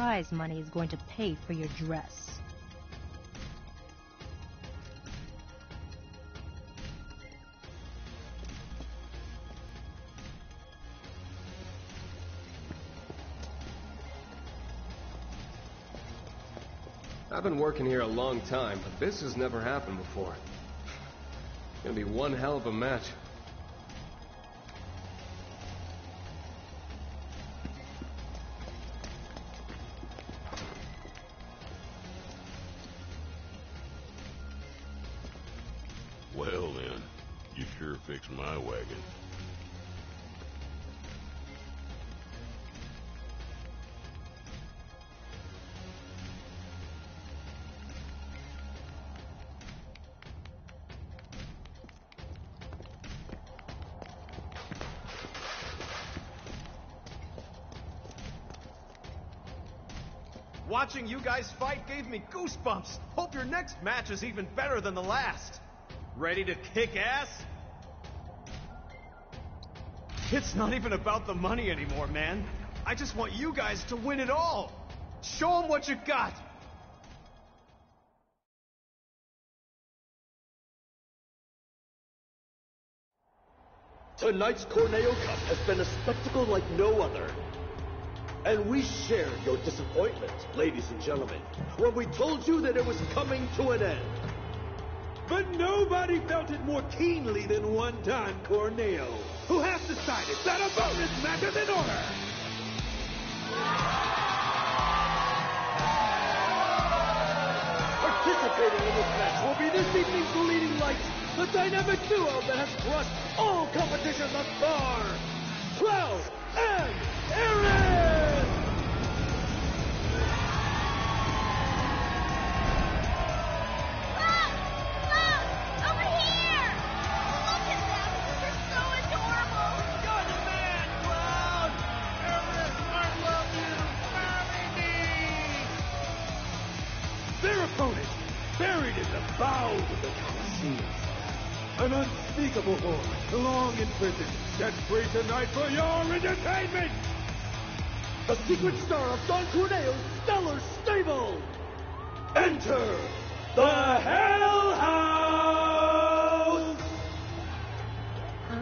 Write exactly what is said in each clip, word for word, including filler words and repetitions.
prize money is going to pay for your dress. I've been working here a long time, but this has never happened before. It's gonna be one hell of a match. Well then, you sure fixed my wagon. Watching you guys fight gave me goosebumps. Hope your next match is even better than the last. Ready to kick ass? It's not even about the money anymore, man. I just want you guys to win it all. Show them what you got. Tonight's Corneo Cup has been a spectacle like no other. And we shared your disappointment, ladies and gentlemen, when we told you that it was coming to an end. But nobody felt it more keenly than one-time Corneo, who has decided that a bonus match is in order. Participating in this match will be this evening's leading light, the dynamic duo that has crushed all competition thus far, Cloud and Aaron! Buried in the bowels of the Colosseum. An unspeakable horror, long imprisoned, set free tonight for your entertainment! The secret star of Don Corneo's stellar stable! Enter the Hell House! Huh?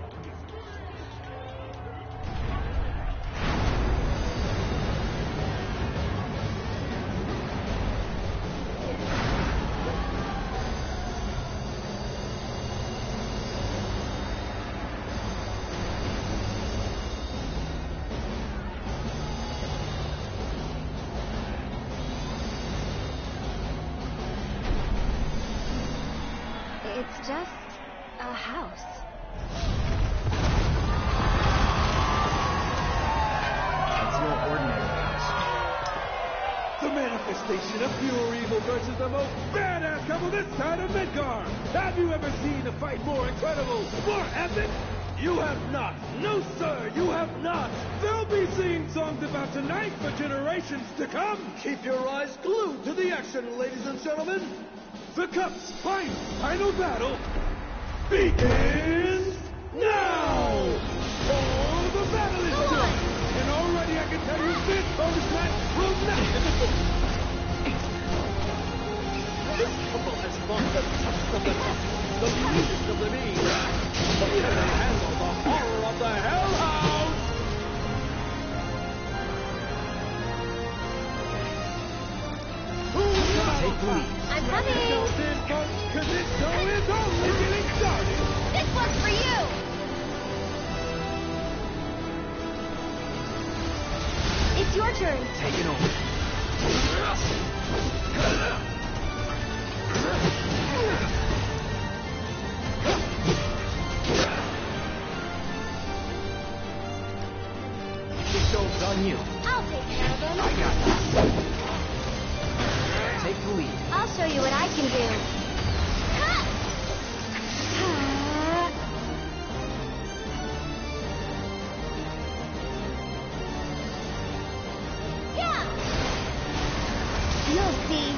It's just a house. It's no ordinary house. The manifestation of pure evil versus the most badass couple this side of Midgar! Have you ever seen a fight more incredible, more epic? You have not! No, sir, you have not! They'll be singing songs about tonight for generations to come! Keep your eyes glued to the action, ladies and gentlemen! The Cup's final, final battle begins now! Oh, the battle is done! And already I can tell you this bonus match will not This couple has fought the toughest of the tough, the meanest of the mean. But can they handle the horror of the Hell House? Take the lead. I'm coming! Because this show is only getting started! This one's for you! It's your turn. Take it over. The show's on you. I'll take care of him. I got this. Take the lead. I'll show you what I can do. Ha! Yeah! You'll see.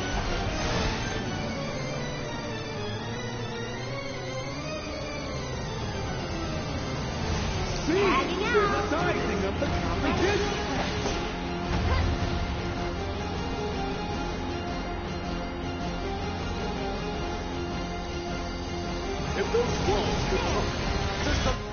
See, Tagging out. criticizing of the competition. those walls could look. There's some